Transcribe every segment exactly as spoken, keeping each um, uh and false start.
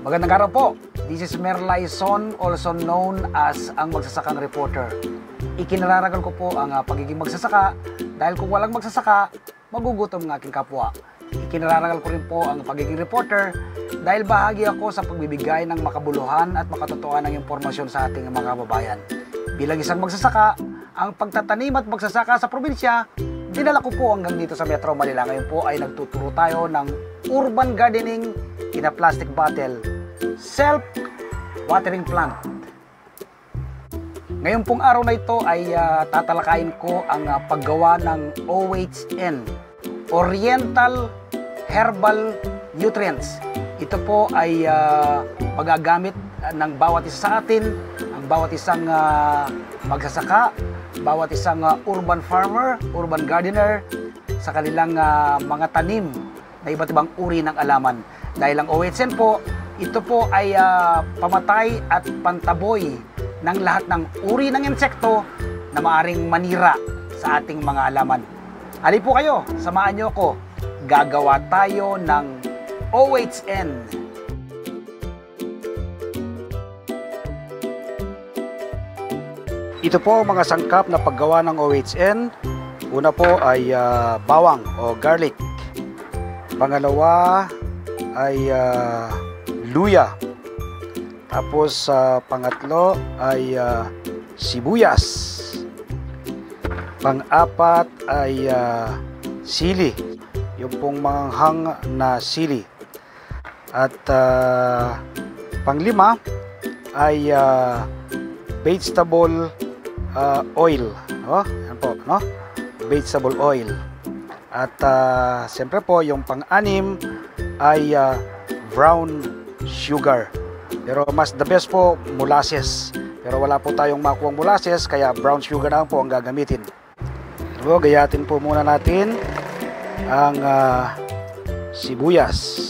Magandang araw po. This is Merlay Son, also known as ang Magsasakang Reporter. Ikinararagal ko po ang uh, pagiging magsasaka dahil kung walang magsasaka, magugutom ng aking kapwa. Ikinararagal ko rin po ang pagiging reporter dahil bahagi ako sa pagbibigay ng makabuluhan at makatotohanan ng impormasyon sa ating mga kababayan. Bilang isang magsasaka, ang pagtatanim at magsasaka sa probinsya, dinala ko po hanggang dito sa Metro Manila. Ngayon po ay nagtuturo tayo ng urban gardening in a plastic bottle, self-watering plant. Ngayon pong araw na ito ay uh, tatalakayin ko ang uh, paggawa ng O H N, Oriental Herbal Nutrients. Ito po ay uh, magagamit ng bawat isa sa atin, ang bawat isang uh, magsasaka, bawat isang uh, urban farmer, urban gardener sa kanilang uh, mga tanim na iba't ibang uri ng alaman. Dahil ang O H N po, ito po ay uh, pamatay at pantaboy ng lahat ng uri ng insekto na maaring manira sa ating mga alaman. Ali po kayo, samahan niyo ako. Gagawa tayo ng O H N. Ito po mga sangkap na paggawa ng O H N. Una po ay uh, bawang o garlic. Pangalawa ay uh, luya. Tapos uh, pangatlo ay uh, sibuyas. Pang-apat ay uh, sili. Yung pong manghang na sili. At uh, panglima ay uh, vegetable uh, oil. Oh, yan po, no? Vegetable oil. At uh, siyempre po yung pang-anim ay uh, brown sugar. Pero mas the best po molasses. Pero wala po tayong makuwang molasses kaya brown sugar na po ang gagamitin. So, gayatin po muna natin ang uh, sibuyas.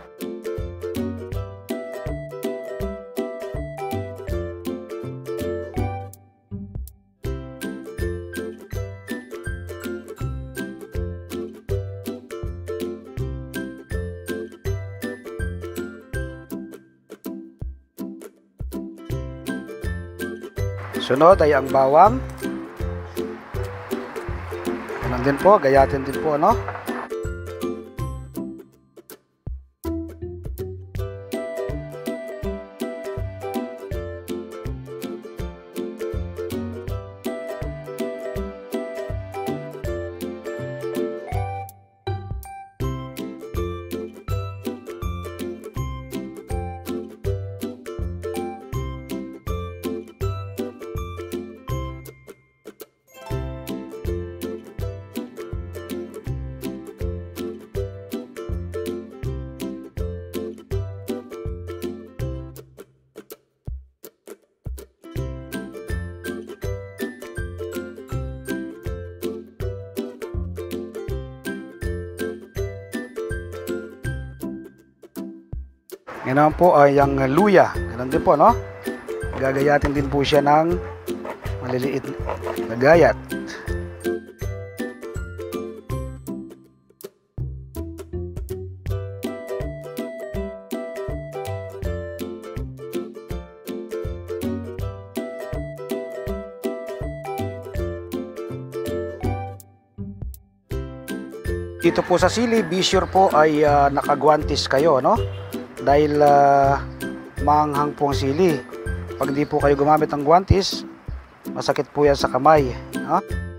Sunod ay ang bawang. Ganun din po, gayatin din po, ano? Ngayon naman po ay ang luya. Ganun din po, no? Gagayatin din po siya ng maliliit na gayat. Dito po sa sili, be sure po ay uh, nakagwantis kayo, no? Dahil uh, maanghang po ang sili. Pag di po kayo gumamit ng gwantis, masakit po yan sa kamay. Ha?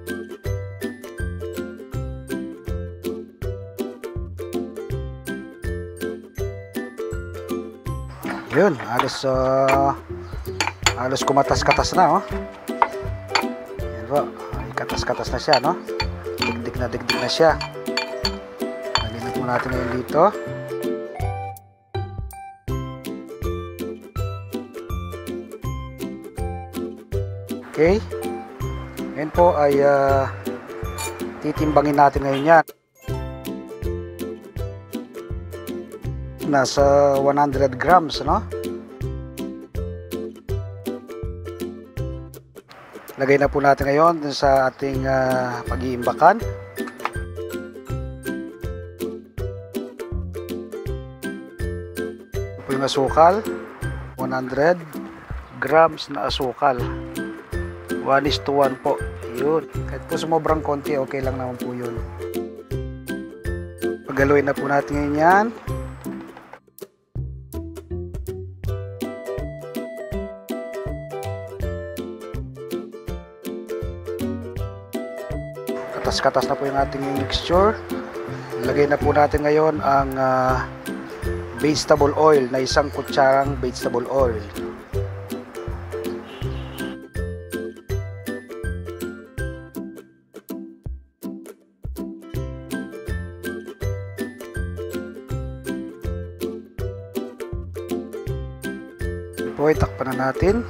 Yun, halos, uh, halos kumatas-katas na. Oh. Yan po, katas-katas na siya. No? Digdig na digdig na siya. Nalimit mo natin ngayon dito. Okay, ngayon po ay uh, titimbangin natin ngayon yan. Nasa one hundred grams, no? Lagay na po natin ngayon sa ating uh, pag-iimbakan. po yung asukal. one hundred grams na asukal. one is to one po. Yun. Kahit po sumobrang konti, okay lang naman po yun. Pagaluin na po natin ngayon yan. Katas-katas na po yung ating mixture. Lagay na po natin ngayon ang uh, vegetable oil na isang kutsarang vegetable oil. Po, itakpan na natin.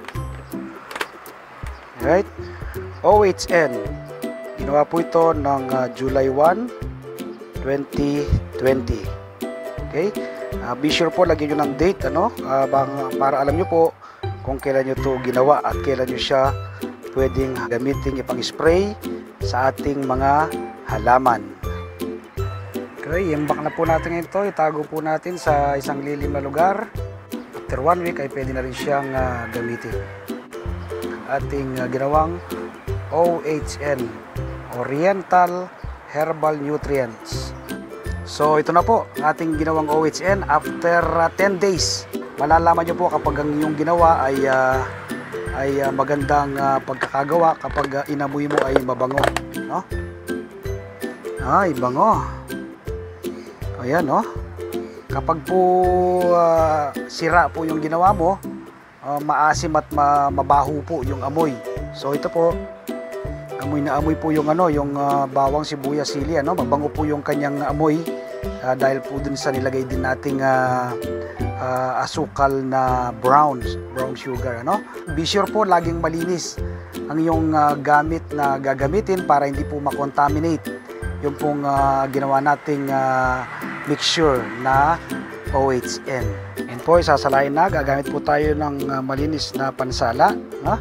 Right? O H N. Ginawa po ito ng uh, July first, twenty twenty. Okay? Uh, be sure po, lagyan nyo ng date, ano? Uh, bang, para alam nyo po kung kailan nyo ito ginawa at kailan nyo siya pwedeng gamitin ipang-spray sa ating mga halaman. Okay, imbak na po natin ito. Itago po natin sa isang lilim na lugar. After one week ay pwede na rin siyang uh, gamitin. Ating uh, ginawang O H N, Oriental Herbal Nutrients. So ito na po ang ating ginawang O H N. After uh, ten days, malalaman nyo po kapag ang inyong ginawa ay uh, ay uh, magandang uh, pagkakagawa kapag uh, inamoy mo ay mabango, no? Ay, bango. Ayan, no? Kapag po uh, sira po yung ginawa mo, uh, maasim at ma mabaho po yung amoy. So ito po, amoy na amoy po yung ano, yung uh, bawang sibuyas sili, ano, mabango po yung kanyang amoy uh, dahil po dun sa nilagay din nating uh, uh, asukal na brown, brown sugar, ano. Be sure po laging malinis ang iyong uh, gamit na gagamitin para hindi po makontaminate yung pong uh, ginawa nating uh, mixture na O H N. Yan po, isasalain na. Gagamit po tayo ng uh, malinis na pansala. Ha?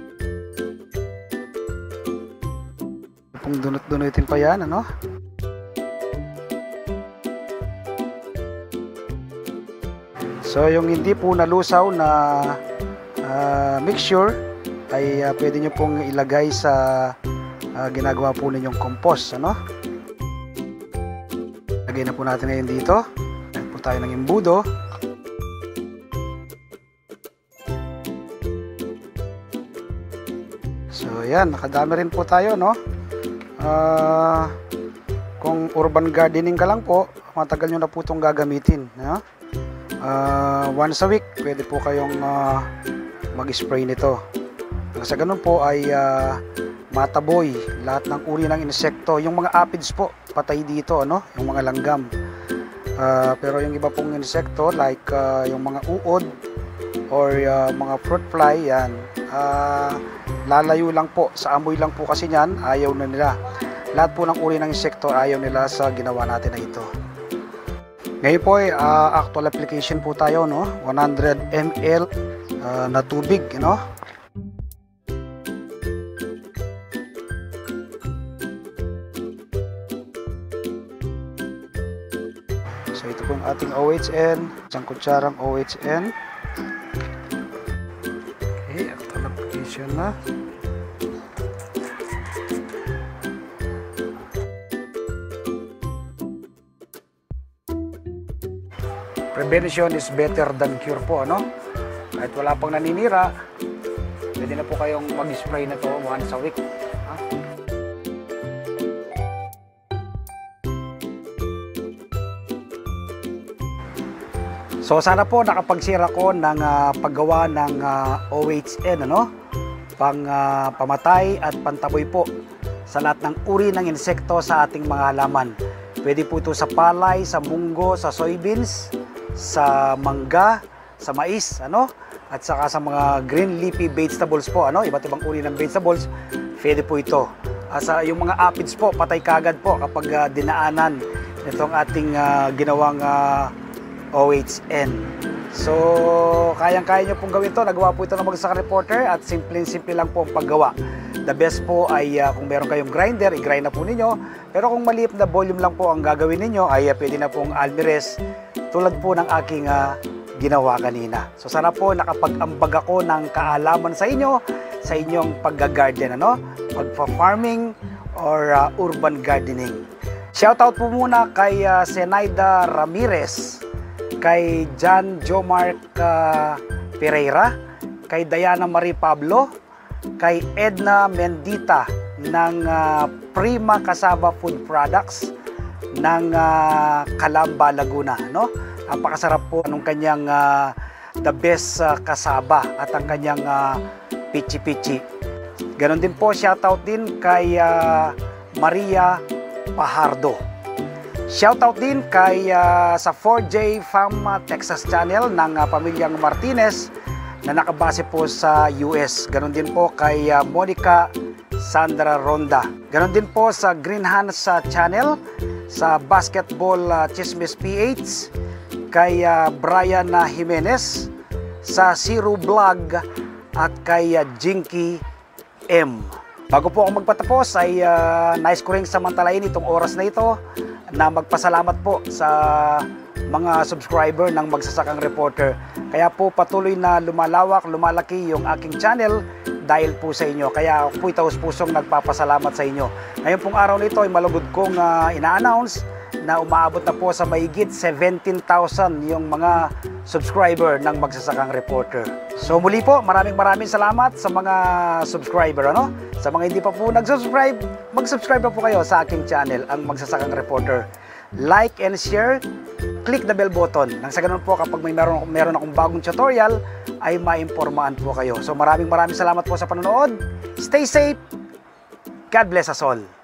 Pong dunot-dunutin pa yan, ano? So, yung hindi po nalusaw na uh, mixture ay uh, pwede nyo pong ilagay sa uh, ginagawa po ninyong compost, ano? Lagay na po natin ngayon dito. Lagay po tayo ng imbudo. So, yan. Nakadami rin po tayo, no? Uh, kung urban gardening ka lang po, matagal nyo na po itong gagamitin, no? Uh, once a week, pwede po kayong uh, mag-spray nito. Sa ganun po ay uh, mataboy lahat ng uri ng insekto. Yung mga aphids po, patay dito, ano? Yung mga langgam. Uh, pero yung iba pong insekto like uh, yung mga uod or uh, mga fruit fly, yan, uh, lalayo lang po. Sa amoy lang po kasi yan, ayaw na nila. Lahat po ng uri ng insekto ayaw nila sa ginawa natin na ito. Ngayon po ay uh, actual application po tayo, no? one hundred milliliters uh, na tubig, you know? So ito po ang ating O H N, isang kutsarang O H N. Okay, actual application na. Prevention is better than cure po, ano? Kahit wala pang naninira, pwede na po kayong mag-spray na to once a week. Ha? So sana po nakapagsira ko ng uh, paggawa ng uh, O H N, ano? Pang uh, pamatay at pantaboy po sa lahat ng uri ng insekto sa ating mga halaman. Pwede po ito sa palay, sa munggo, sa soybeans, sa mangga, sa mais, ano? At saka sa mga green leafy vegetables po, ano? Iba't ibang uri ng vegetables, pwede po ito. Asa yung mga aphids po, patay kagad po kapag uh, dinaanan itong ating uh, ginawang uh, O H N. So, kayang-kaya nyo pong gawin ito. Nagawa po ito ng Bagsakan Reporter at simple-simple lang po ang paggawa. The best po ay uh, kung meron kayong grinder, i-grind na po ninyo. Pero kung maliit na volume lang po ang gagawin ninyo, ay uh, pwede na pong almirez tulad po ng aking uh, ginawa kanina. So sana po nakapag-ambag ako ng kaalaman sa inyo sa inyong pag-garden, ano? Pagpa-farming or uh, urban gardening. Shoutout po muna kay uh, Zenaida Ramirez, kay John Jomark uh, Pereira, kay Diana Marie Pablo, kay Edna Mendita ng uh, Prima Cassava Food Products ng uh, Calamba, Laguna, no? Napakasarap po ng kanyang uh, the best uh, cassava at ang kanyang uh, pichi-pichi. Ganon din po, shoutout din kay uh, Maria Pajardo. Shoutout din kay uh, sa four J Farm uh, Texas Channel ng uh, pamilyang Martinez na nakabase po sa U S. Ganon din po kay uh, Monica Sandra Ronda. Ganon din po sa Green Hands uh, Channel, sa Basketball uh, Chismis P H, kay uh, Brian uh, Jimenez, sa Zero Vlog at kay uh, Jinky M. Bago po ako magpatapos ay uh, nais ko rin samantalain itong oras na ito na magpasalamat po sa mga subscriber ng Magsasakang Reporter. Kaya po patuloy na lumalawak, lumalaki yung aking channel dahil po sa inyo. Kaya ako po taus-pusong nagpapasalamat sa inyo. Ngayon pong araw nito ay malugod kong uh, ina-announce na umaabot na po sa mahigit seventeen thousand yung mga subscriber ng Magsasakang Reporter. So muli po, maraming maraming salamat sa mga subscriber, ano? Sa mga hindi pa po nag-subscribe, mag-subscribe pa po kayo sa aking channel, ang Magsasakang Reporter. Like and share, click the bell button. Nang sa ganun po, kapag may meron, meron akong bagong tutorial, ay maimpormahan po kayo. So maraming maraming salamat po sa panonood. Stay safe. God bless us all.